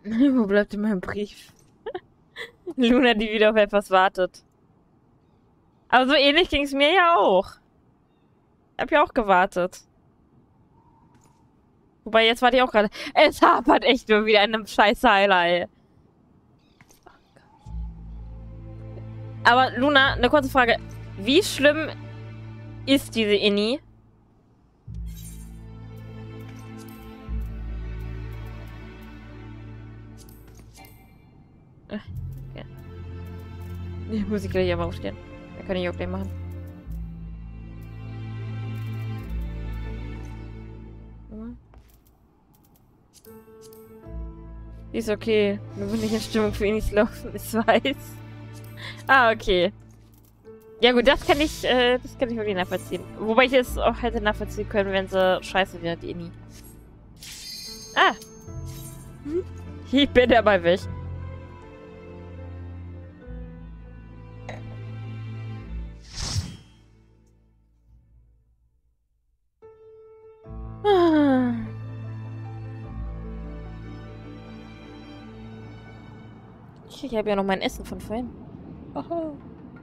Wo bleibt denn mein Brief? Luna, die wieder auf etwas wartet. Aber so ähnlich ging es mir ja auch. Ich hab ja auch gewartet. Wobei, jetzt warte ich auch gerade. Es hapert echt nur wieder an einem scheiß Highlight. Aber Luna, eine kurze Frage. Wie schlimm ist diese Inni? Okay. Die muss ich gleich aber aufstehen. Da kann ich auch gleich machen. Ist okay. Nur bin ich in Stimmung für ihn nicht laufen, ist weiß. Ah, okay. Ja gut, das kann ich wirklich nachvollziehen. Wobei ich es auch hätte nachvollziehen können, wenn sie scheiße wäre, die Inni. Ah. Ich bin dabei weg. Ich habe ja noch mein Essen von vorhin. Oho.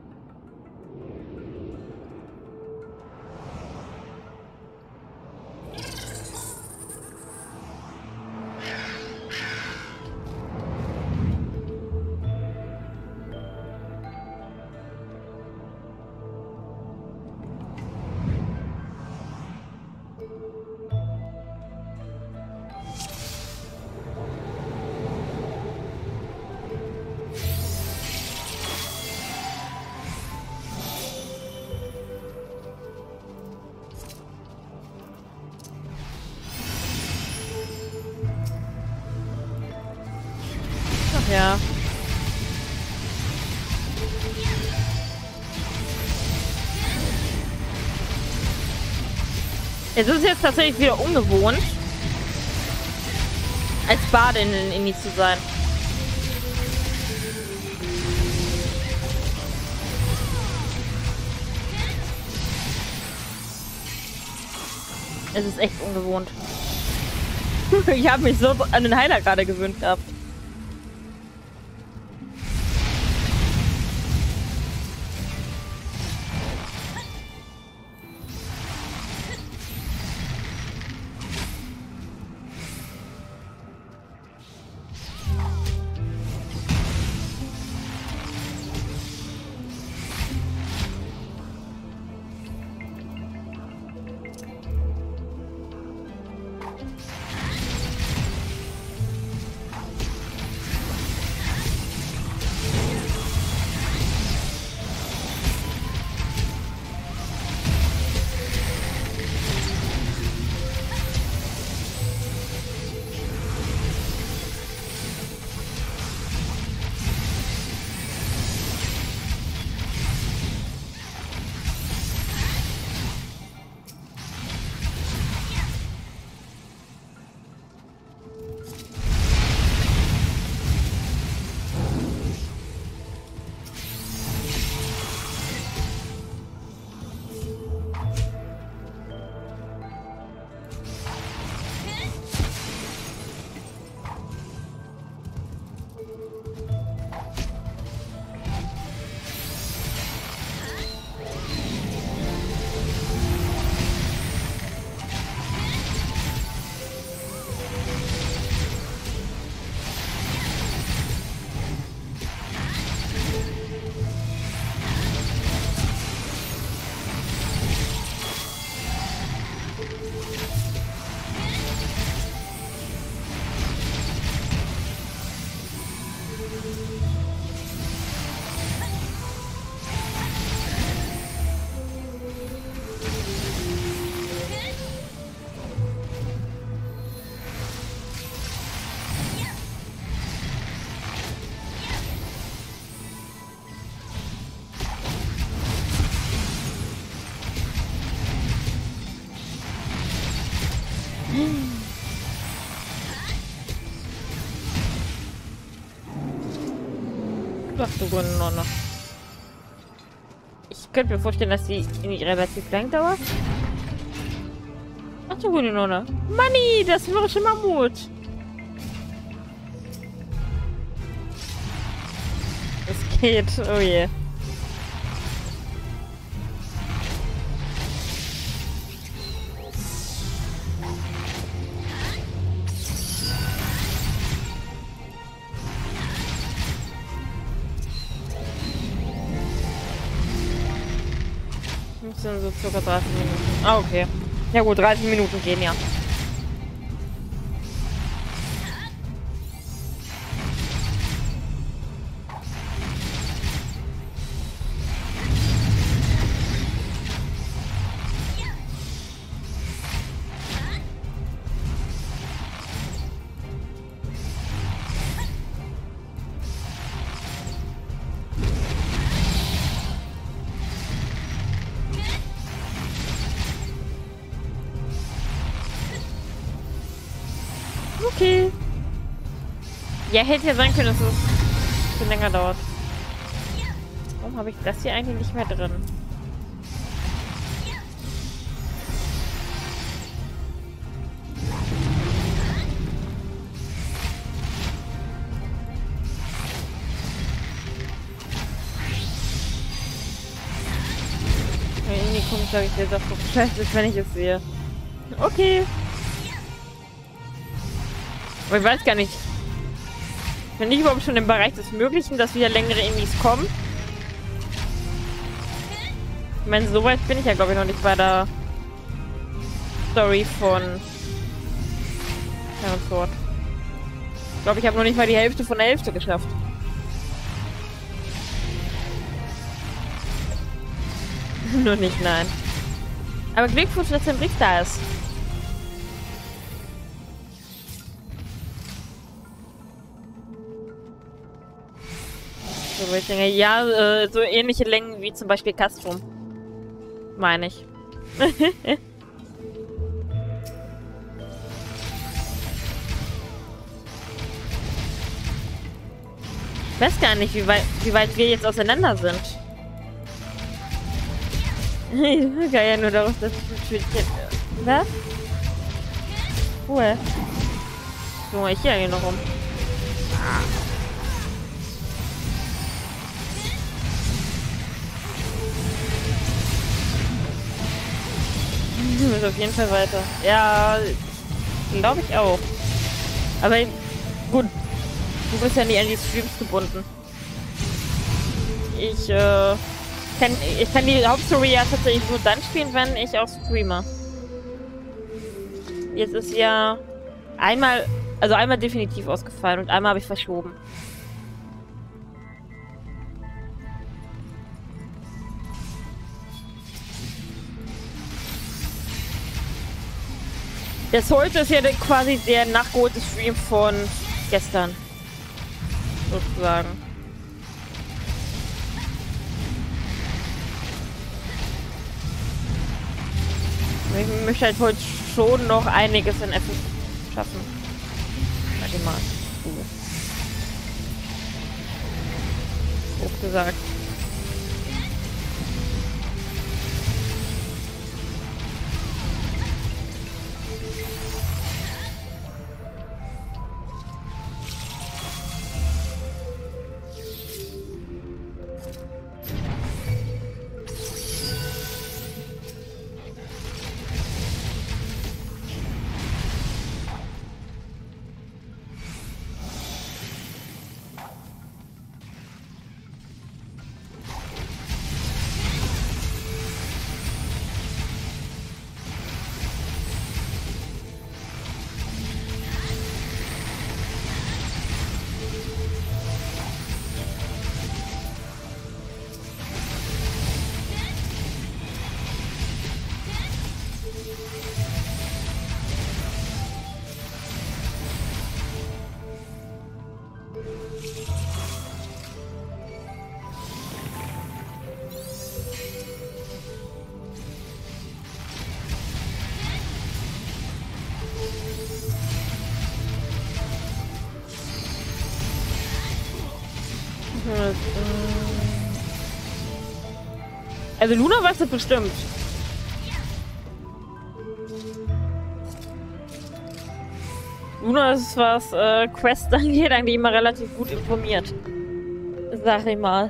Ja. Es ist jetzt tatsächlich wieder ungewohnt, als Bade in den Inni zu sein. Es ist echt ungewohnt. Ich habe mich so an den Heiler gerade gewöhnt gehabt. Ach du grüne Nonne. Ich könnte mir vorstellen, dass die nicht relativ lang dauert. Ach du grüne Nonne. Manni, das mürrische Mammut. Es geht. Oh je. Das sind so circa 30 Minuten. Ah, okay. Ja gut, 30 Minuten gehen ja. Okay. Ja, hätte ja sein können, dass es ein bisschen länger dauert. Warum habe ich das hier eigentlich nicht mehr drin? Ja, irgendwie komisch, sage ich dir, dass so scheiße ist, wenn ich es sehe. Okay. Aber ich weiß gar nicht. Bin ich überhaupt schon im Bereich des Möglichen, dass wieder längere Indies kommen? Ich meine, so weit bin ich ja, glaube ich, noch nicht bei der Story von Heaven's Sword. Ich glaube, ich habe noch nicht mal die Hälfte von der Hälfte geschafft. Nur nicht, nein. Aber Glückwunsch, dass der Brief da ist. So, ich denke, ja, so ähnliche Längen wie zum Beispiel Castrum. Meine ich. Ich weiß gar nicht, wie weit wir jetzt auseinander sind. Ich gehe ja nur darauf, dass es ein Schwindchen... Was? Ruhe. So, ich hier noch rum. Du bist auf jeden Fall weiter. Ja, glaube ich auch. Aber gut, du bist ja nie an die Streams gebunden. Ich kann die Hauptstory ja tatsächlich nur dann spielen, wenn ich auch streame. Jetzt ist ja einmal definitiv ausgefallen und einmal habe ich verschoben. Das heute ist ja quasi der nachgeholte Stream von gestern. Sozusagen. Ich möchte halt heute schon noch einiges in Essen schaffen. Warte mal. Grob gesagt. Also Luna weiß das bestimmt. Luna ist, was Quest angeht, eigentlich immer relativ gut informiert. Sag ich mal.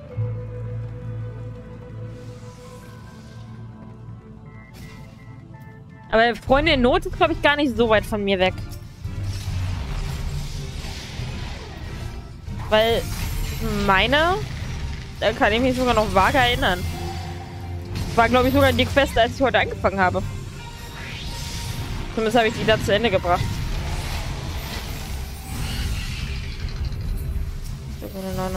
Aber Freunde in Not ist, glaube ich, gar nicht so weit von mir weg. Weil meine, da kann ich mich sogar noch vage erinnern. War, glaube ich, sogar die Quest, als ich heute angefangen habe. Zumindest habe ich die da zu Ende gebracht. So eine Nonne.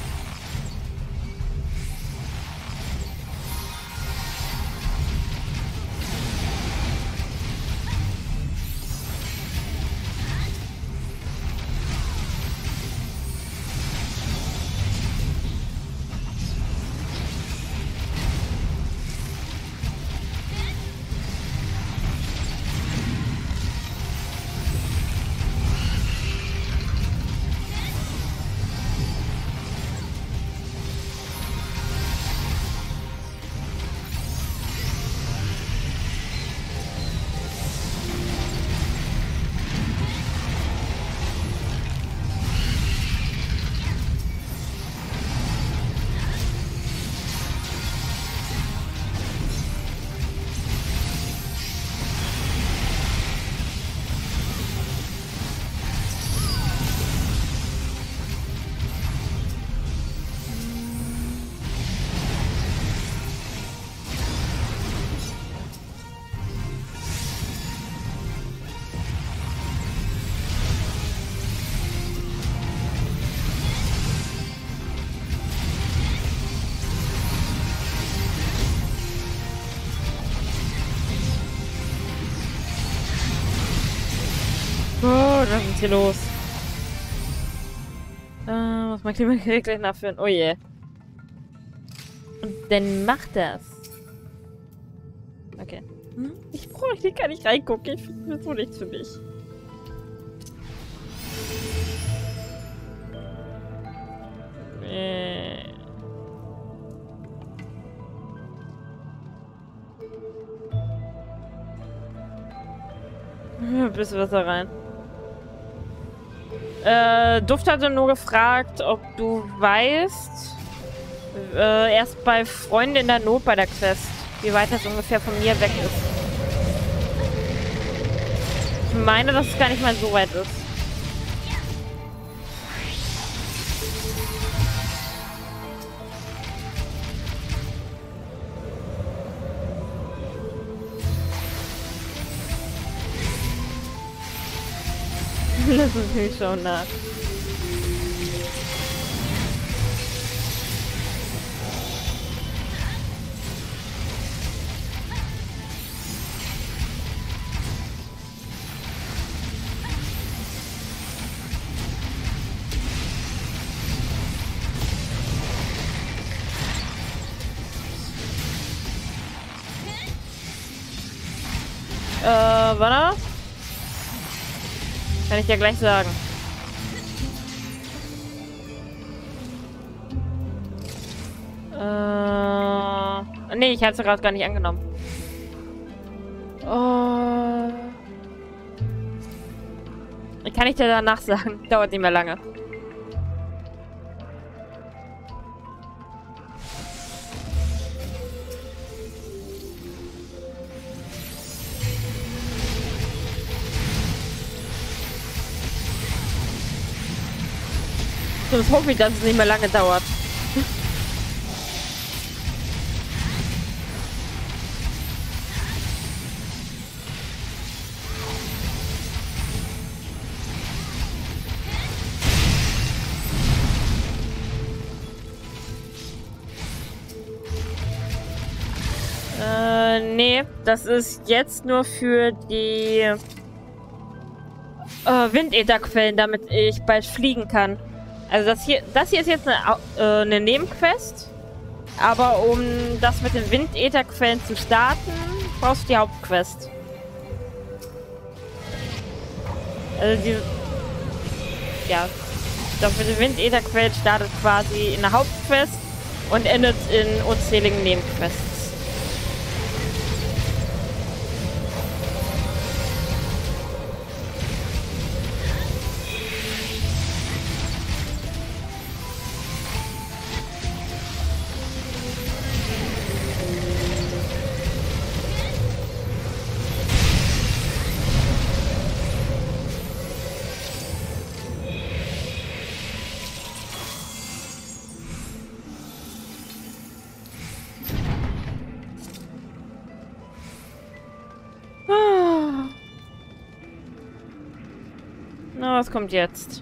Oh, was ist hier los? Was mein Klimagerät gleich nachführen? Oh je. Und dann macht das. Okay. Ich brauche hier gar nicht reingucken. Ich finde das so nichts für mich. Ein bisschen Wasser rein. Duft hatte nur gefragt, ob du weißt, erst bei Freunden in der Not bei der Quest, wie weit das ungefähr von mir weg ist. Ich meine, dass es gar nicht mal so weit ist. Lass uns nicht schauen nach. Warte. Kann ich dir gleich sagen. Nee, ich hab's gerade gar nicht angenommen. Kann ich dir danach sagen. Dauert nicht mehr lange. Sonst hoffe ich, dass es nicht mehr lange dauert. Nee, das ist jetzt nur für die Windätherquellen, damit ich bald fliegen kann. Also das hier ist jetzt eine Nebenquest. Aber um das mit den Windätherquellen zu starten, brauchst du die Hauptquest. Also das mit den Windätherquellen startet quasi in der Hauptquest und endet in unzähligen Nebenquests. Na, was kommt jetzt?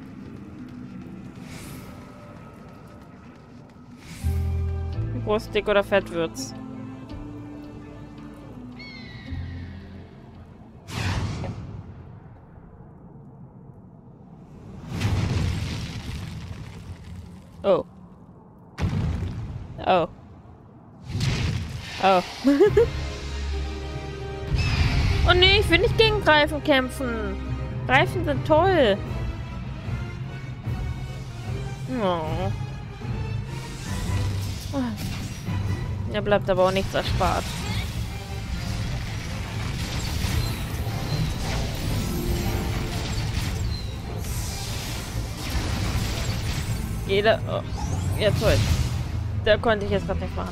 Wie groß, dick oder fett wird's? Oh. Oh. Oh. Oh nee, ich will nicht gegen Greifen kämpfen. Greifen sind toll. Oh. Da bleibt aber auch nichts erspart. Jeder... Oh. Ja, toll. Da konnte ich jetzt gerade nicht machen.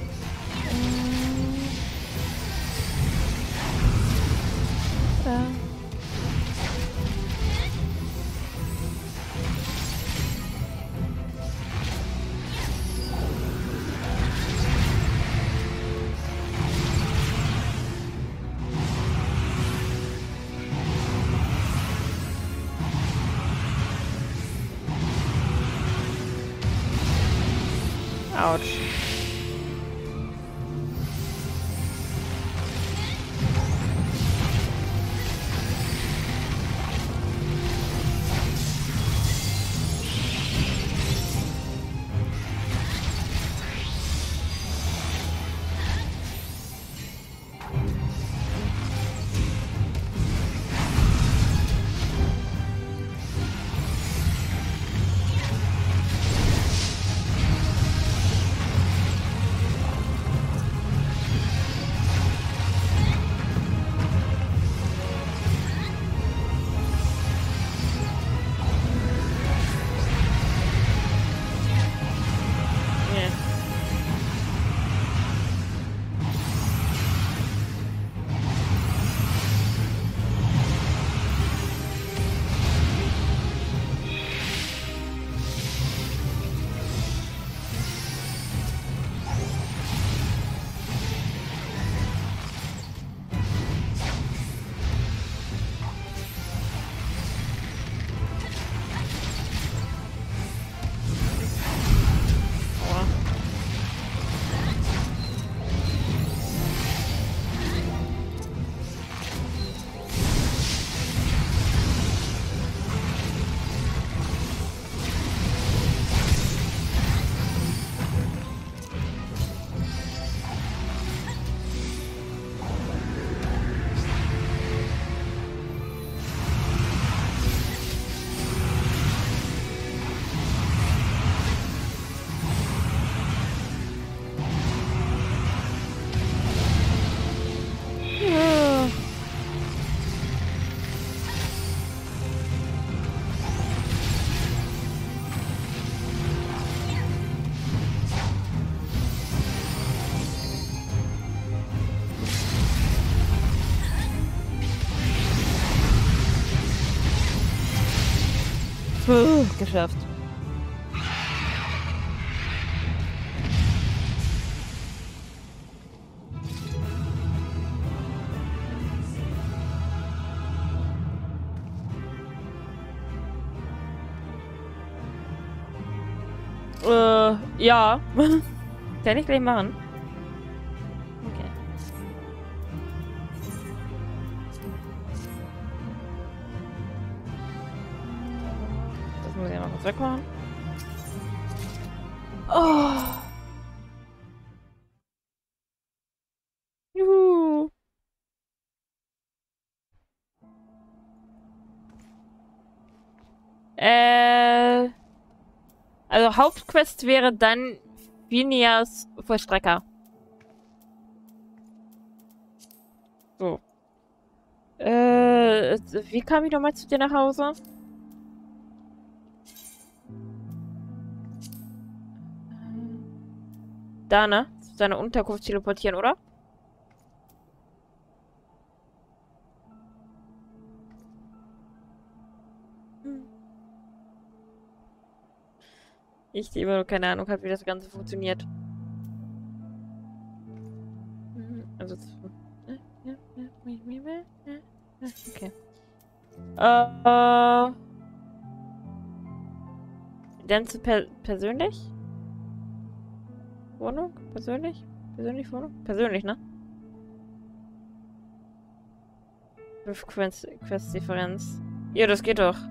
Da. Autsch. Geschafft. Ja. Kann ich gleich machen. Okay. Das muss ich mal kurz wegmachen. Oh. Juhu. Also Hauptquest wäre dann Phineas Vollstrecker. So. Wie kam ich nochmal zu dir nach Hause? Da, ne? Zu seiner Unterkunft teleportieren, oder? Ich, die immer noch keine Ahnung habe, wie das Ganze funktioniert. Also, okay. Denn zu persönlich? Wohnung? Persönlich? Persönlich Wohnung? Persönlich, ne? 5 Quest-Differenz. Ja, das geht doch.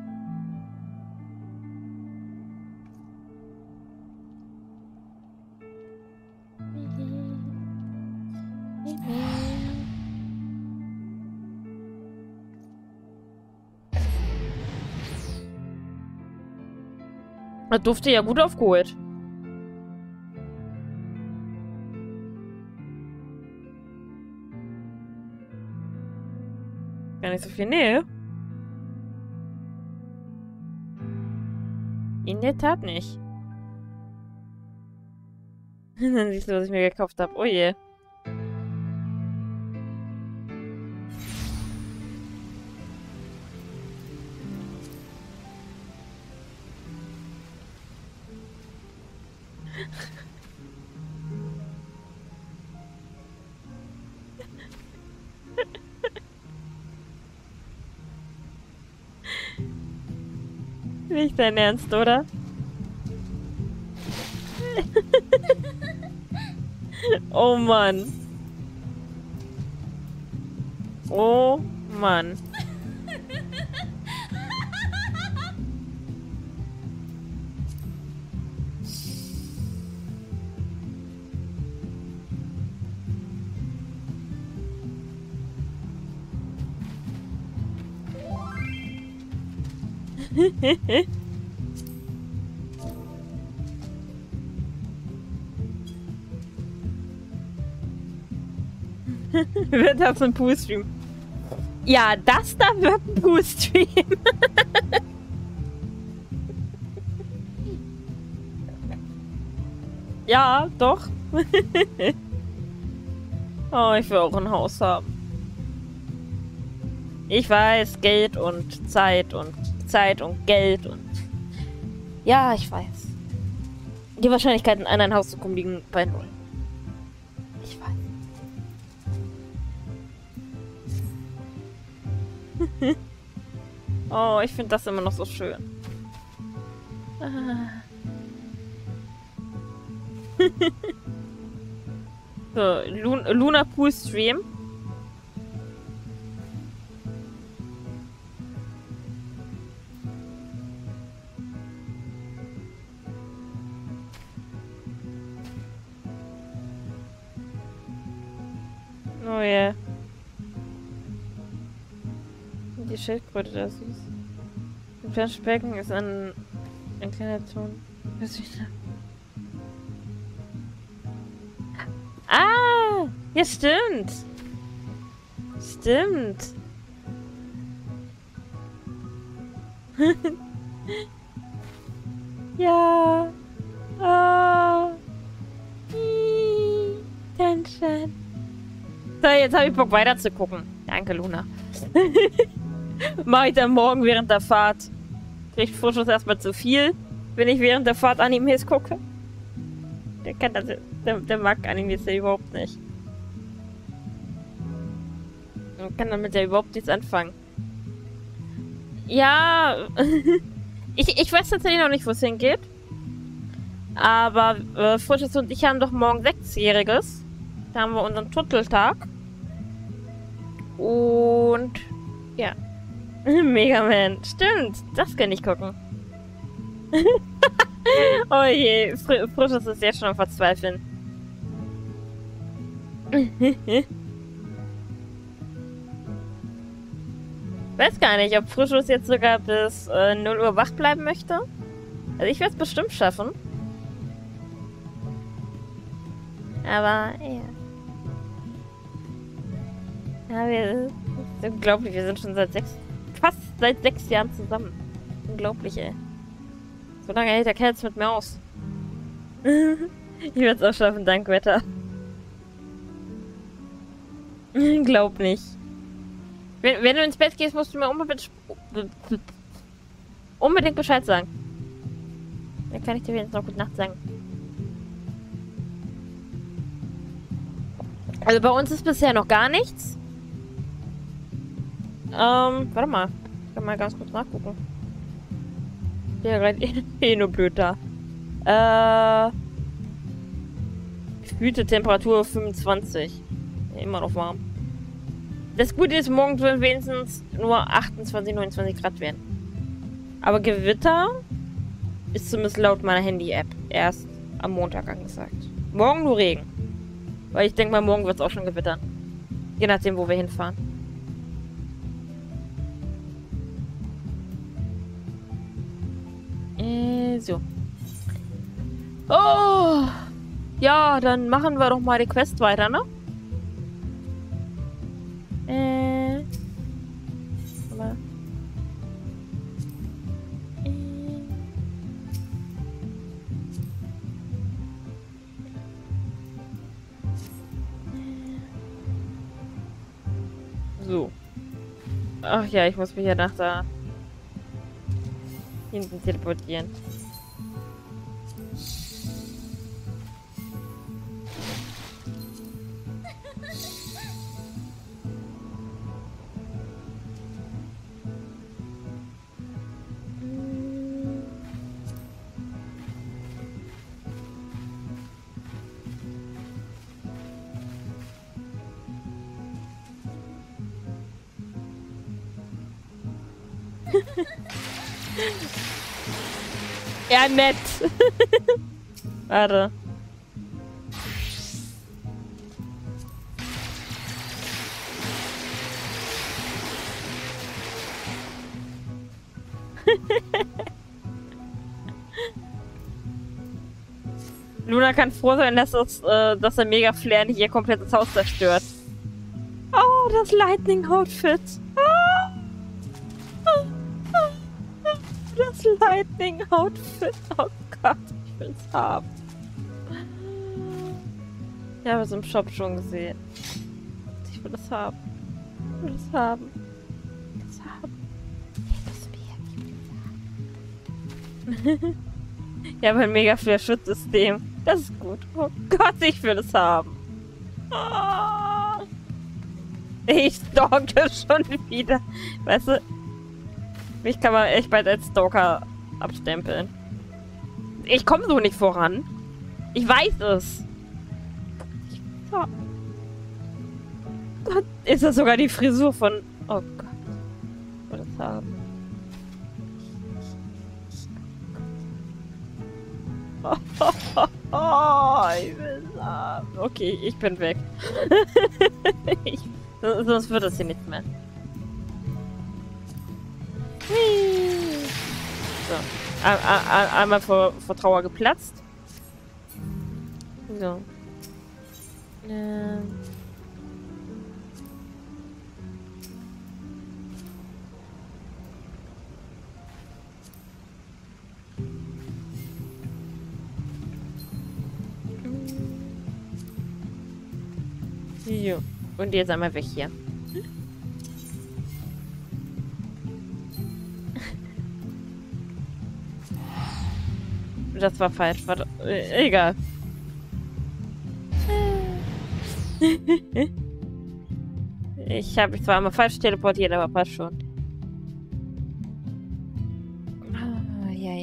Das durfte ja gut aufgeholt. Gar nicht so viel Nähe. In der Tat nicht. Dann siehst du, was ich mir gekauft habe. Oh je. Nicht dein Ernst, oder? Oh Mann. Oh Mann. Wird das ein Poolstream? Ja, das da wird ein Poolstream. Ja, doch. Oh, ich will auch ein Haus haben. Ich weiß, Geld und Zeit und Geld und... Ja, ich weiß. Die Wahrscheinlichkeit, in ein Haus zu kommen, liegen bei 0. Ich weiß. Oh, ich finde das immer noch so schön. So, Luna Pool Stream. Oh ja. Yeah. Die Schildkröte da süß. Ein Planschbecken ist ein kleiner Ton. Ah! Ja, stimmt! Stimmt! Ja! Oh! Dankeschön. So, jetzt habe ich Bock weiter zu gucken. Danke, Luna. Mach ich dann morgen während der Fahrt. Kriegt Vorschuss erstmal zu viel, wenn ich während der Fahrt Animes gucke. Der kann das, der mag Animes ja überhaupt nicht. Man kann damit ja überhaupt nichts anfangen. Ja, ich weiß tatsächlich noch nicht, wo es hingeht. Aber Vorschuss und ich haben doch morgen 6-Jähriges. Da haben wir unseren Tutteltag. Und ja. Mega Man. Stimmt, das kann ich gucken. Oh je, Frisches ist jetzt schon am Verzweifeln. Weiß gar nicht, ob Frisches jetzt sogar bis 0 Uhr wach bleiben möchte. Also ich werde es bestimmt schaffen. Aber ja. Ja, das ist unglaublich, wir sind schon fast seit 6 Jahren zusammen. Unglaublich, ey. So lange hält der Kerl jetzt mit mir aus. Ich werde es auch schaffen, dank Wetter. Glaub nicht. Wenn du ins Bett gehst, musst du mir unbedingt Bescheid sagen. Dann kann ich dir jetzt noch gute Nacht sagen. Also bei uns ist bisher noch gar nichts. Warte mal. Ich kann mal ganz kurz nachgucken. Der rennt nur blöd da. Gefühlte Temperatur 25. Ja, immer noch warm. Das Gute ist, morgen sollen wenigstens nur 28, 29 Grad werden. Aber Gewitter ist zumindest laut meiner Handy-App erst am Montag angesagt. Morgen nur Regen. Weil ich denke mal, morgen wird es auch schon gewittern. Je nachdem, wo wir hinfahren. So. Oh! Ja, dann machen wir doch mal die Quest weiter, ne? Aber so. Ach ja, ich muss mich ja nach da hinten teleportieren. Ja, nett. Warte. Luna kann froh sein, dass der Mega-Flare nicht ihr komplettes Haus zerstört. Oh, das Lightning-Outfit. Das Lightning-Outfit. Oh Gott, ich will es haben. Ich habe es im Shop schon gesehen. Ich will es haben. Ich will es haben. Ich will es haben. Ich will es haben. Ich habe ein mega Flair-Schutzsystem. Das ist gut. Oh Gott, ich will es haben. Oh. Ich stalke schon wieder. Weißt du, mich kann man echt bald als Stalker abstempeln. Ich komme so nicht voran. Ich weiß es. Oh Gott, ist das sogar die Frisur von... Oh Gott. Ich will das haben. Oh, ich will es haben. Okay, ich bin weg. Sonst wird das hier nicht mehr. So. Einmal vor Trauer geplatzt. So. Jo. Und jetzt einmal weg hier. Das war falsch. Warte. Egal. Ich habe mich zwar einmal falsch teleportiert, aber passt schon. Ah, ja.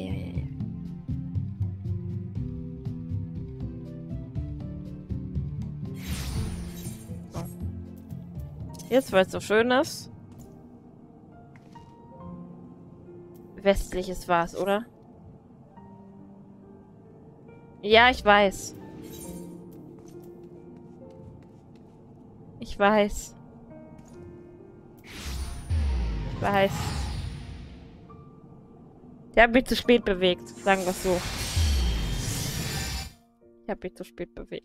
So. Jetzt, weil es so schön ist. Westliches war es, oder? Ja, ich weiß. Ich weiß. Ich weiß. Der hat mich zu spät bewegt, sagen wir es so. Ich habe mich zu spät bewegt.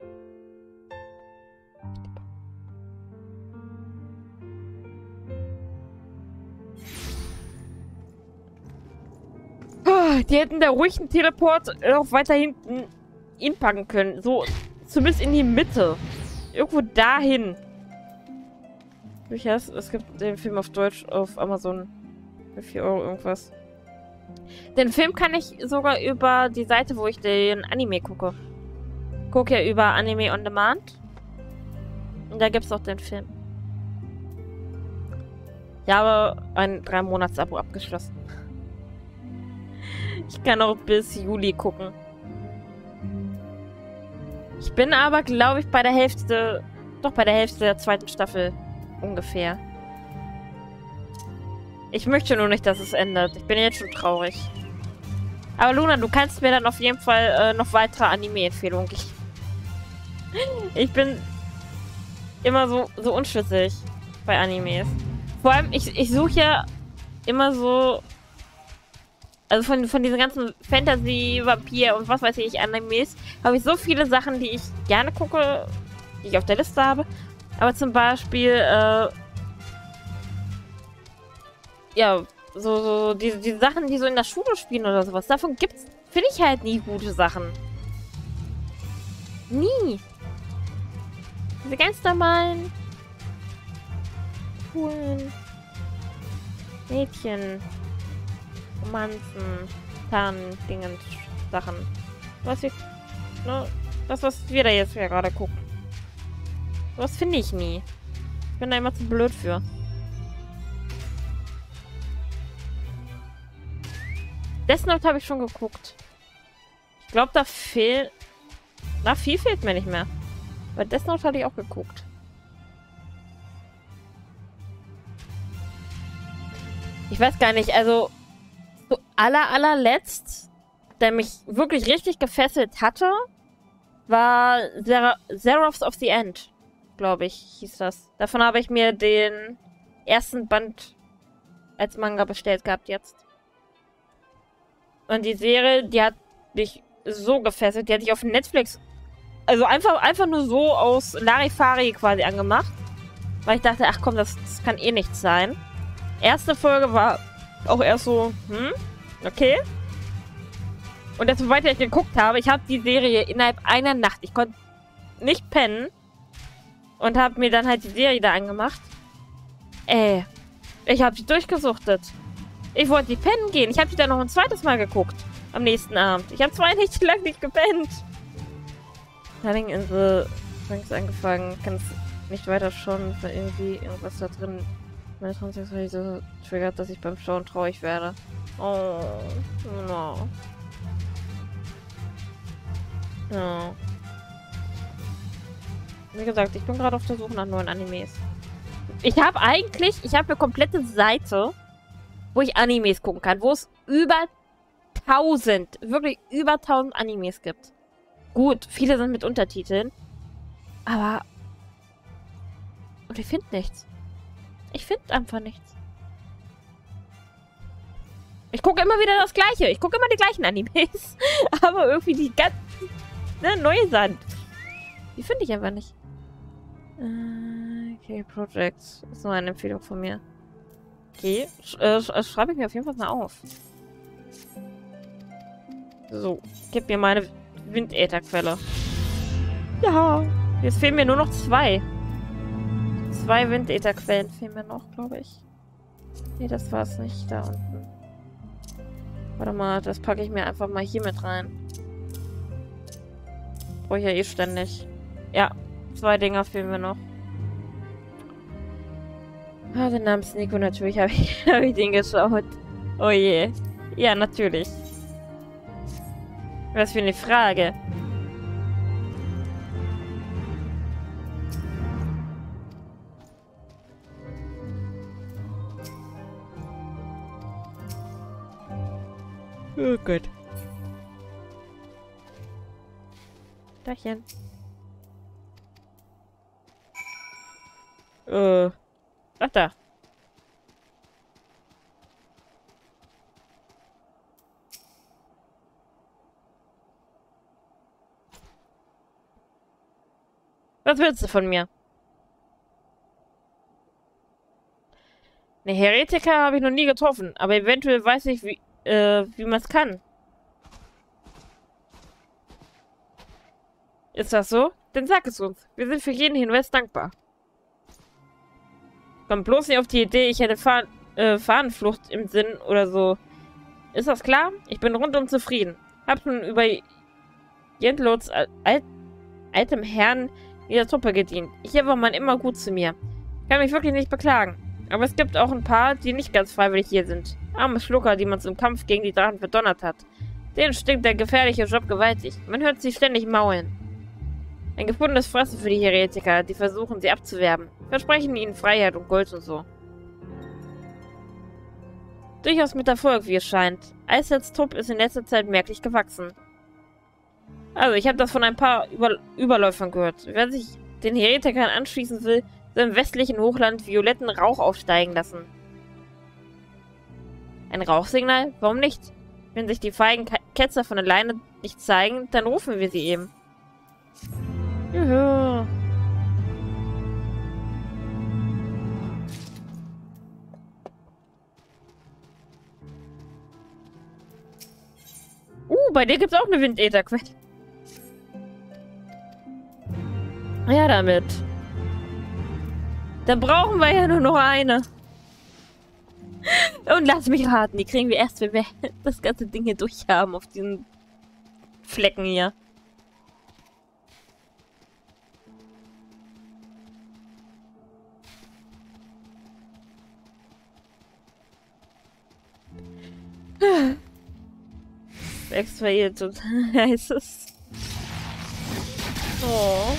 Die hätten da ruhig einen Teleport auch weiter hinten inpacken können. So, zumindest in die Mitte. Irgendwo dahin. Es gibt den Film auf Deutsch auf Amazon. Für 4 Euro irgendwas. Den Film kann ich sogar über die Seite, wo ich den Anime gucke. Ich gucke ja über Anime on Demand. Und da gibt es auch den Film. Ich habe ein 3-Monats-Abo abgeschlossen. Ich kann auch bis Juli gucken. Ich bin aber, glaube ich, bei der Hälfte... Doch, bei der Hälfte der zweiten Staffel. Ungefähr. Ich möchte nur nicht, dass es endet. Ich bin jetzt schon traurig. Aber Luna, du kannst mir dann auf jeden Fall noch weitere Anime-Empfehlungen geben. Ich bin immer so unschlüssig bei Animes. Vor allem, ich suche ja immer so... Also von diesen ganzen Fantasy, Vampir und was weiß ich, Animes, habe ich so viele Sachen, die ich gerne gucke, die ich auf der Liste habe. Aber zum Beispiel, ja, so die Sachen, die so in der Schule spielen oder sowas, davon gibt's, finde ich halt nie gute Sachen. Nie. Diese ganz normalen, coolen Mädchen, Romanzen, Tarn-Dingen, Sachen. Was wir, ne, das, was wir da jetzt ja gerade gucken. Das finde ich nie. Ich bin da immer zu blöd für. Death Note habe ich schon geguckt. Ich glaube, da fehlt... Na, viel fehlt mir nicht mehr. Weil Death Note hatte ich auch geguckt. Ich weiß gar nicht, also... So allerletzt, der mich wirklich richtig gefesselt hatte, war Zeroths of the End, glaube ich, hieß das. Davon habe ich mir den ersten Band als Manga bestellt gehabt jetzt. Und die Serie, die hat mich so gefesselt, die hatte ich auf Netflix, also einfach nur so aus Larifari quasi angemacht. Weil ich dachte, ach komm, das kann eh nichts sein. Erste Folge war auch erst so, okay. Und desto weiter ich geguckt habe, ich habe die Serie innerhalb einer Nacht, ich konnte nicht pennen und habe mir dann halt die Serie da angemacht. Ich habe die durchgesuchtet. Ich wollte nicht pennen gehen. Ich habe die dann noch ein zweites Mal geguckt. Am nächsten Abend. Ich habe 2 Nächte lang nicht gepennt. Darling Insel, Franks angefangen, kann es nicht weiter schauen, weil irgendwie irgendwas da drin meine Transsexualität so triggert, dass ich beim Schauen traurig werde. Oh, no. Ja. Wie gesagt, ich bin gerade auf der Suche nach neuen Animes. Ich habe eine komplette Seite, wo ich Animes gucken kann, wo es über 1000, wirklich über 1000 Animes gibt. Gut, viele sind mit Untertiteln, aber... Und ich finde nichts. Ich finde einfach nichts. Ich gucke immer wieder das Gleiche. Ich gucke immer die gleichen Animes. Aber irgendwie die ganz... Ne, neue Sand. Die finde ich einfach nicht. Okay, Projects. Ist nur eine Empfehlung von mir. Okay, schreibe ich mir auf jeden Fall mal auf. So, gib mir meine Windätherquelle. Ja, jetzt fehlen mir nur noch 2. 2 Windätherquellen fehlen mir noch, glaube ich. Nee, das war es nicht. Da unten. Warte mal, das packe ich mir einfach mal hier mit rein. Brauche ich ja eh ständig. Ja, 2 Dinger fehlen mir noch. Ah, den Namen Nico, natürlich habe ich den geschaut. Oh je. Ja, natürlich. Was für eine Frage. Oh Gott. Dachchen. Ach da. Was willst du von mir? Ne, Heretiker habe ich noch nie getroffen, aber eventuell weiß ich, wie man es kann. Ist das so? Dann sag es uns. Wir sind für jeden Hinweis dankbar. Komm bloß nicht auf die Idee, ich hätte Fahnenflucht im Sinn oder so. Ist das klar? Ich bin rundum zufrieden. Hab schon über Jentlots altem Herrn in der Truppe gedient. Hier war man immer gut zu mir. Kann mich wirklich nicht beklagen. Aber es gibt auch ein paar, die nicht ganz freiwillig hier sind. Arme Schlucker, die man zum Kampf gegen die Drachen verdonnert hat. Denen stinkt der gefährliche Job gewaltig. Man hört sie ständig maulen. Ein gefundenes Fressen für die Heretiker, die versuchen, sie abzuwerben. Versprechen ihnen Freiheit und Gold und so. Durchaus mit Erfolg, wie es scheint. Eishelds Trupp ist in letzter Zeit merklich gewachsen. Also, ich habe das von ein paar Überläufern gehört. Wer sich den Heretikern anschließen will, soll im westlichen Hochland violetten Rauch aufsteigen lassen. Ein Rauchsignal? Warum nicht? Wenn sich die feigen Ketzer von alleine nicht zeigen, dann rufen wir sie eben. Juhu. Bei dir gibt's auch eine Windätherquelle. Ja, damit. Dann brauchen wir ja nur noch eine. Und lass mich raten, die kriegen wir erst, wenn wir das ganze Ding hier durchhaben auf diesen Flecken hier. Extra hier total heißes. Oh.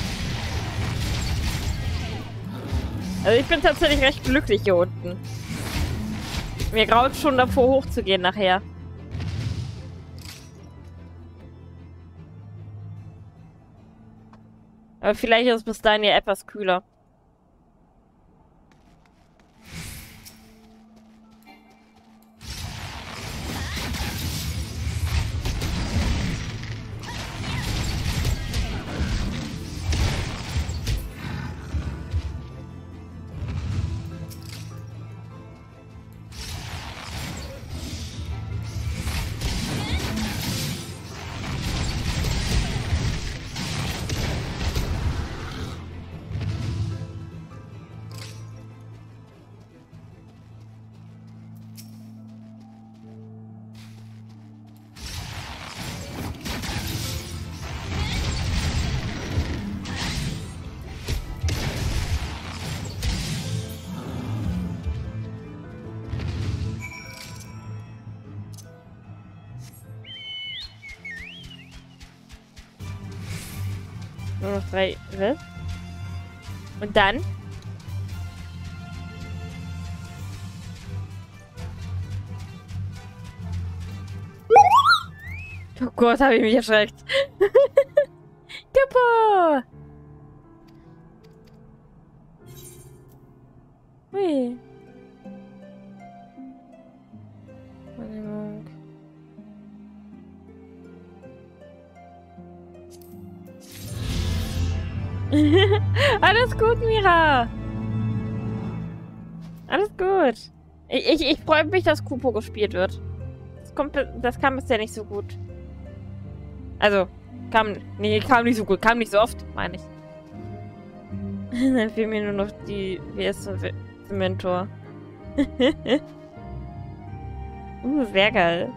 Also ich bin tatsächlich recht glücklich hier unten. Mir graut schon davor hochzugehen nachher. Aber vielleicht ist es bis dahin ja etwas kühler. Nur noch 3. Was? Und dann? Oh Gott, habe ich mich erschreckt. Kapo! Hui. Alles gut, Mira. Alles gut. Ich freue mich, dass Kupo gespielt wird. Das kam bisher nicht so gut. Also, kam nicht so gut. Kam nicht so oft, meine ich. Dann fehlen mir nur noch die WS zum Mentor. Sehr geil.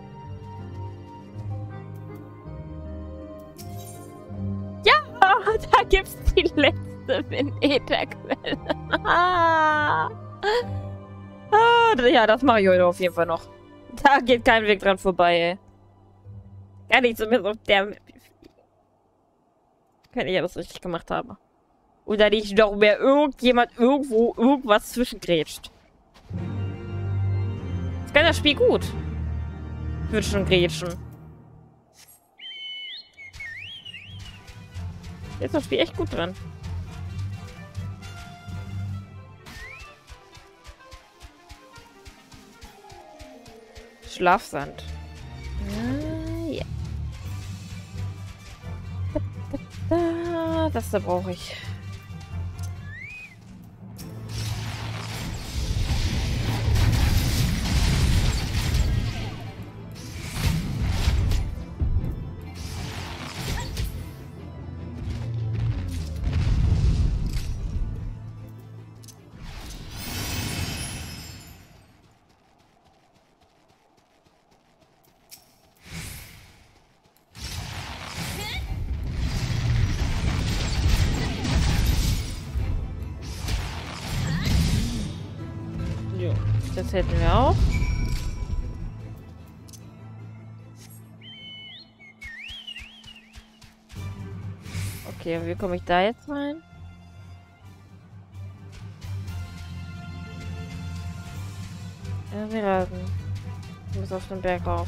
Da gibt's die letzte Windätherquelle. Ja, das mache ich heute auf jeden Fall noch. Da geht kein Weg dran vorbei, ey. Kann ich zumindest auf der Map fliegen. Wenn ich alles richtig gemacht habe. Oder nicht noch mehr irgendjemand irgendwo irgendwas zwischengrätscht. Das kann das Spiel gut. Zwischengrätschen. Jetzt ist das Spiel echt gut dran. Schlafsand. Ja. Das da brauche ich. Das hätten wir auch. Okay, und wie komme ich da jetzt rein? Ja, wir raten. Ich muss auf den Berg rauf.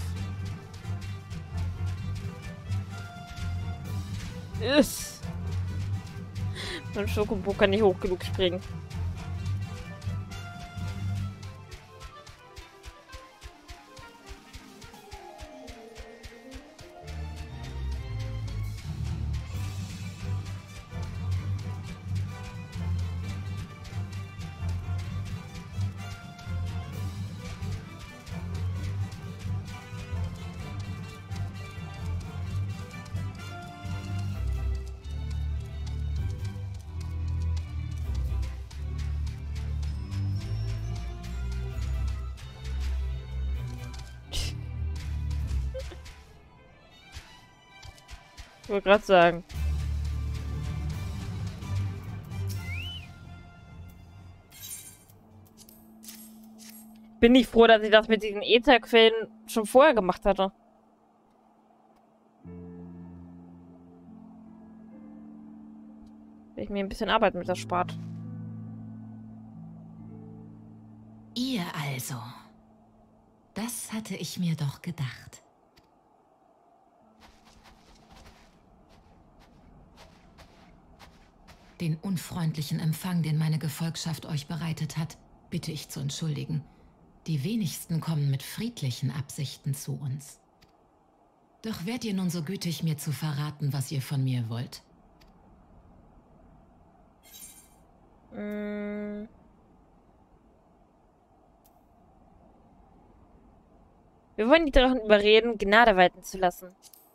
Ist. Mein Schokobo kann nicht hoch genug springen. Ich wollte gerade sagen. Bin ich froh, dass ich das mit diesen Ätherquellen schon vorher gemacht hatte. Weil ich mir ein bisschen Arbeit mit erspart. Ihr also. Das hatte ich mir doch gedacht. Den unfreundlichen Empfang, den meine Gefolgschaft euch bereitet hat, bitte ich zu entschuldigen. Die wenigsten kommen mit friedlichen Absichten zu uns. Doch wärt ihr nun so gütig, mir zu verraten, was ihr von mir wollt? Wir wollen die Drachen überreden, Gnade walten zu lassen.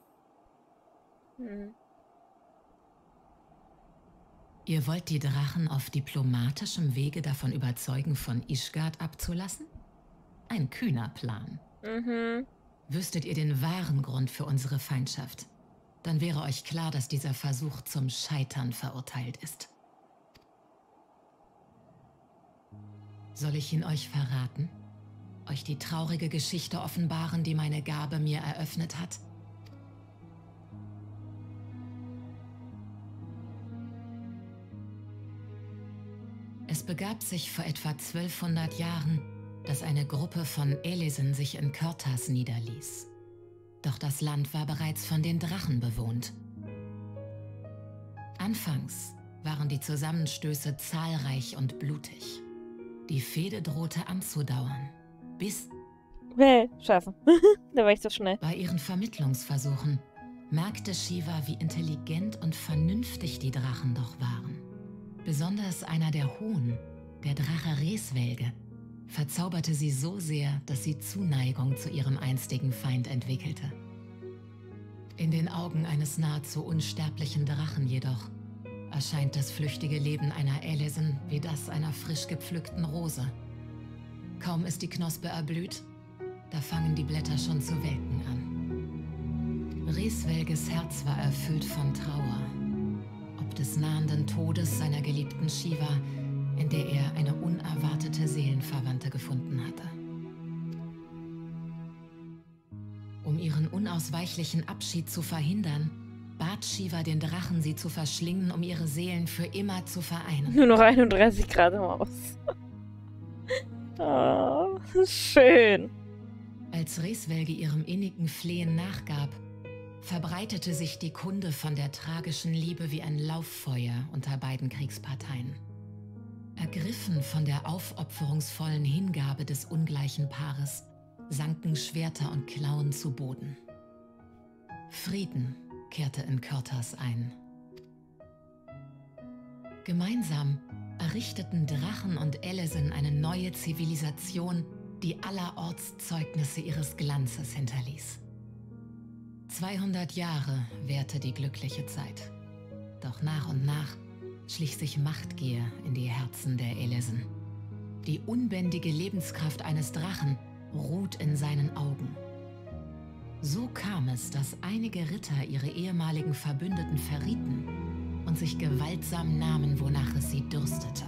Ihr wollt die Drachen auf diplomatischem Wege davon überzeugen, von Ishgard abzulassen? Ein kühner Plan. Wüsstet ihr den wahren Grund für unsere Feindschaft, dann wäre euch klar, dass dieser Versuch zum Scheitern verurteilt ist. Soll ich ihn euch verraten? Euch die traurige Geschichte offenbaren, die meine Gabe mir eröffnet hat? Es begab sich vor etwa 1200 Jahren, dass eine Gruppe von Elesen sich in Körtas niederließ. Doch das Land war bereits von den Drachen bewohnt. Anfangs waren die Zusammenstöße zahlreich und blutig. Die Fehde drohte anzudauern, bis... Schaffen. Da war ich so schnell. Bei ihren Vermittlungsversuchen merkte Shiva, wie intelligent und vernünftig die Drachen doch waren. Besonders einer der Hohen, der Drache Resvelge, verzauberte sie so sehr, dass sie Zuneigung zu ihrem einstigen Feind entwickelte. In den Augen eines nahezu unsterblichen Drachen jedoch erscheint das flüchtige Leben einer Elesen wie das einer frisch gepflückten Rose. Kaum ist die Knospe erblüht, da fangen die Blätter schon zu welken an. Resvelges Herz war erfüllt von Trauer, ob des nahenden Todes seiner geliebten Shiva, in der er eine unerwartete Seelenverwandte gefunden hatte. Um ihren unausweichlichen Abschied zu verhindern, bat Shiva den Drachen, sie zu verschlingen, um ihre Seelen für immer zu vereinen. Nur noch 31 Grad im Haus. Oh, schön. Als Resvelge ihrem innigen Flehen nachgab, verbreitete sich die Kunde von der tragischen Liebe wie ein Lauffeuer unter beiden Kriegsparteien. Ergriffen von der aufopferungsvollen Hingabe des ungleichen Paares, sanken Schwerter und Klauen zu Boden. Frieden kehrte in Körtas ein. Gemeinsam errichteten Drachen und Elesen eine neue Zivilisation, die allerorts Zeugnisse ihres Glanzes hinterließ. 200 Jahre währte die glückliche Zeit. Doch nach und nach schlich sich Machtgier in die Herzen der Elesen. Die unbändige Lebenskraft eines Drachen ruht in seinen Augen. So kam es, dass einige Ritter ihre ehemaligen Verbündeten verrieten und sich gewaltsam nahmen, wonach es sie dürstete.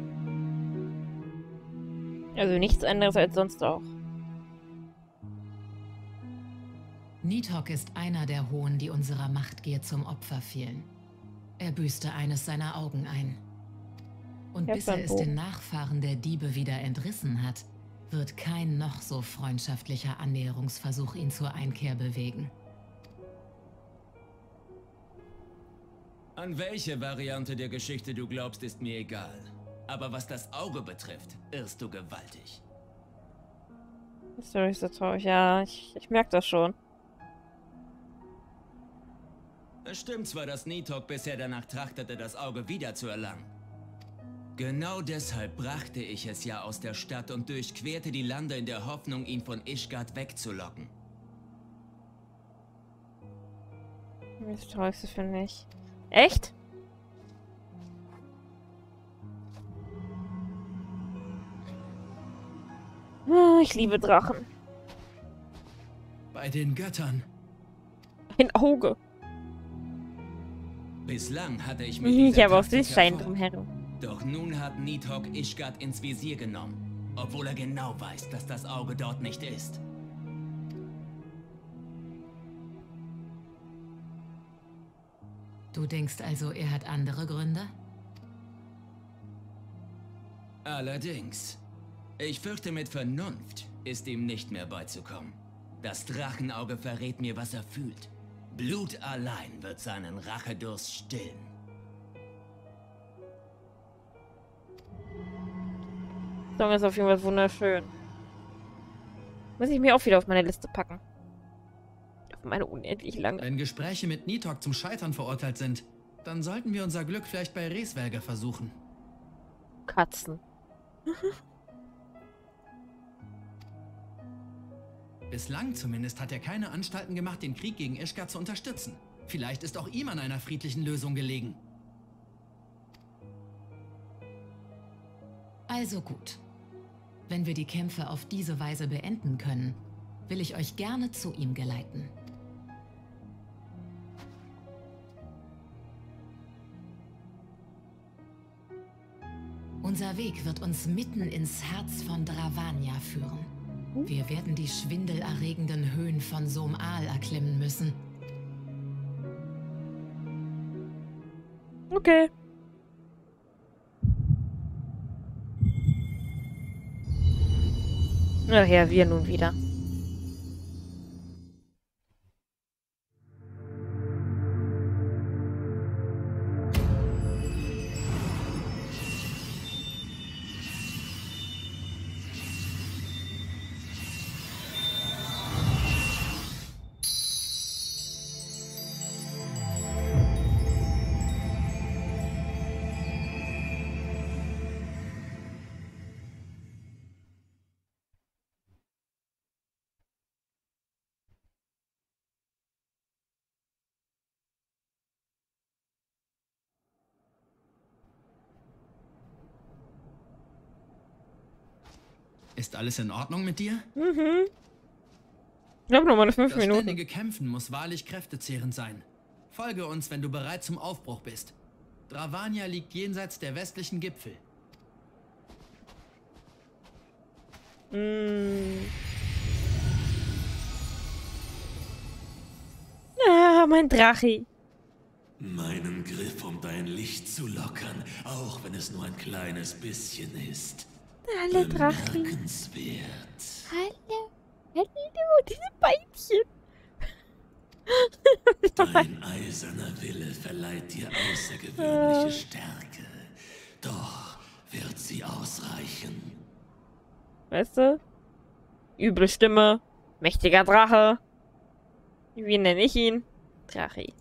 Also nichts anderes als sonst auch. Nidhogg ist einer der Hohen, die unserer Machtgier zum Opfer fielen. Er büßte eines seiner Augen ein. Und bis er es den Nachfahren der Diebe wieder entrissen hat, wird kein noch so freundschaftlicher Annäherungsversuch ihn zur Einkehr bewegen. An welche Variante der Geschichte du glaubst, ist mir egal. Aber was das Auge betrifft, irrst du gewaltig. Die Story ist so traurig. Ja, ich merke das schon. Es stimmt zwar, dass Nidhogg bisher danach trachtete, das Auge wiederzuerlangen. Genau deshalb brachte ich es ja aus der Stadt und durchquerte die Lande in der Hoffnung, ihn von Ishgard wegzulocken. Das Traurigste finde ich. Echt? Oh, ich liebe Drachen. Bei den Göttern. Ein Auge. Bislang hatte ich Ich habe auch Süßschein drumherum. Doch nun hat Nidhogg Ishgard ins Visier genommen, obwohl er genau weiß, dass das Auge dort nicht ist. Du denkst also, er hat andere Gründe? Allerdings. Ich fürchte, mit Vernunft ist ihm nicht mehr beizukommen. Das Drachenauge verrät mir, was er fühlt. Blut allein wird seinen Rachedurst stillen. Der Song ist auf jeden Fall wunderschön. Muss ich mir auch wieder auf meine Liste packen. Auf meine unendlich lange. Wenn Gespräche mit Nidhogg zum Scheitern verurteilt sind, dann sollten wir unser Glück vielleicht bei Resvelger versuchen. Katzen. Bislang zumindest hat er keine Anstalten gemacht, den Krieg gegen Ishgard zu unterstützen. Vielleicht ist auch ihm an einer friedlichen Lösung gelegen. Also gut. Wenn wir die Kämpfe auf diese Weise beenden können, will ich euch gerne zu ihm geleiten. Unser Weg wird uns mitten ins Herz von Dravania führen. Wir werden die schwindelerregenden Höhen von Som-Al erklimmen müssen. Okay. Ach ja, wir nun wieder. Ist alles in Ordnung mit dir? Mhm. Ich habe nochmal 5 Das Minuten. ständige Kämpfen muss wahrlich kräftezehrend sein. Folge uns, wenn du bereit zum Aufbruch bist. Dravania liegt jenseits der westlichen Gipfel. Ah, mein Drache. Meinen Griff, um dein Licht zu lockern, auch wenn es nur ein kleines bisschen ist. Alle Drache. Bemerkenswert. Hallo. Hallo, diese Beinchen. Dein eiserner Wille verleiht dir außergewöhnliche Stärke. Doch wird sie ausreichen? Weißt du? Üble Stimme. Mächtiger Drache. Wie nenne ich ihn? Drache.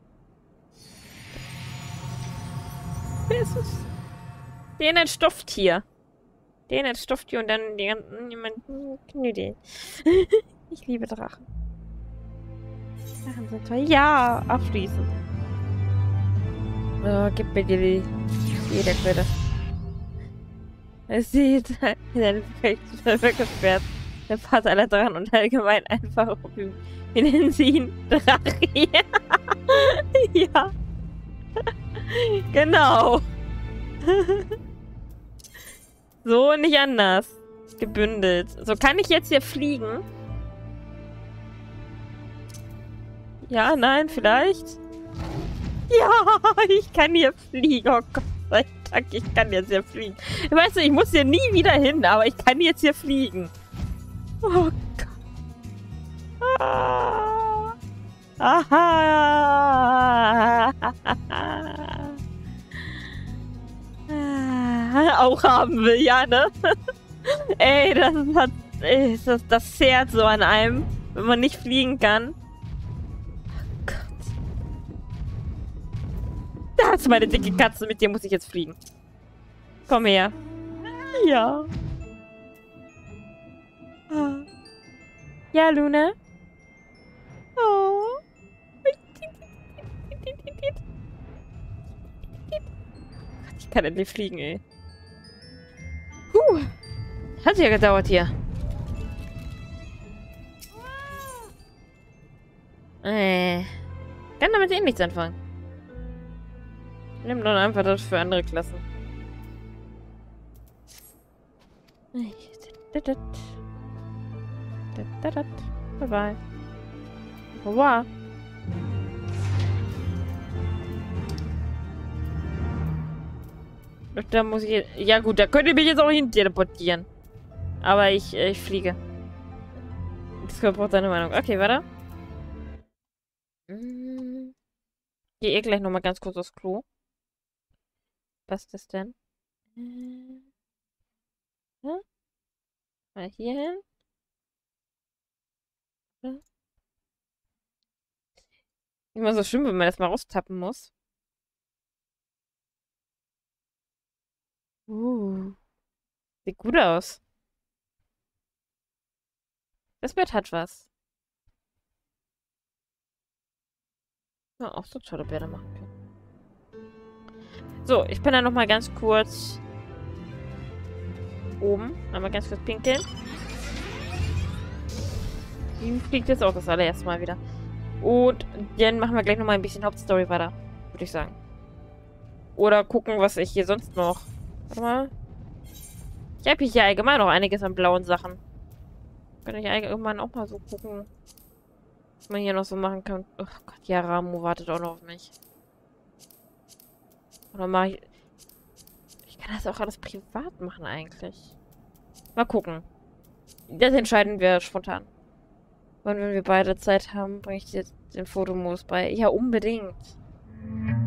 Wer ist es? Den ein Stofftier. Den ein Stofftier und dann die ganzen jemanden knüdeln. Ich liebe Drachen. Drachen sind toll. Ja, abschließen. Oh, gib mir die jede Quelle. Es sieht seine Befehlswürfe gesperrt. Der Vater aller Drachen und allgemein einfach wir nennen sie ihn Drache. Ja. Genau. So, nicht anders. Gebündelt. So, kann ich jetzt hier fliegen? Ja, nein, vielleicht? Ja, ich kann hier fliegen. Oh Gott sei Dank, ich kann jetzt hier fliegen. Weißt du, ich muss hier nie wieder hin, aber ich kann jetzt hier fliegen. Oh Gott. Ah. Aha. Auch haben will, ja, ne? Ey, das zehrt so an einem, wenn man nicht fliegen kann. Oh Gott. Da ist meine dicke Katze, mit der muss ich jetzt fliegen. Komm her. Ja. Ja, Luna? Oh. Ich kann endlich fliegen, ey. Hat ja gedauert hier. Kann damit eh nichts anfangen. Nimm doch einfach das für andere Klassen. Bye bye. Wow. Da muss ich... Ja gut, da könnt ihr mich jetzt auch hin teleportieren. Aber ich fliege. Das braucht deine Meinung. Okay, warte. Gehe eh gleich nochmal ganz kurz aufs Klo. Was ist das denn? Mal hier hin. Immer so schlimm, wenn man das mal raustappen muss. Sieht gut aus. Das Bett hat was. Ja, auch so tolle Bilder machen können. So, ich bin dann nochmal ganz kurz oben. Einmal ganz kurz pinkeln. Die fliegt jetzt auch das allererste Mal wieder. Und dann machen wir gleich nochmal ein bisschen Hauptstory weiter. Würde ich sagen. Oder gucken, was ich hier sonst noch... Warte mal. Ich habe hier allgemein noch einiges an blauen Sachen. Kann ich irgendwann auch mal so gucken, was man hier noch so machen kann. Oh Gott, ja, Ramu wartet auch noch auf mich. Oder mache ich... Ich kann das auch alles privat machen eigentlich. Mal gucken. Das entscheiden wir spontan. Und wenn wir beide Zeit haben, bringe ich dir den Fotomodus bei. Ja, unbedingt.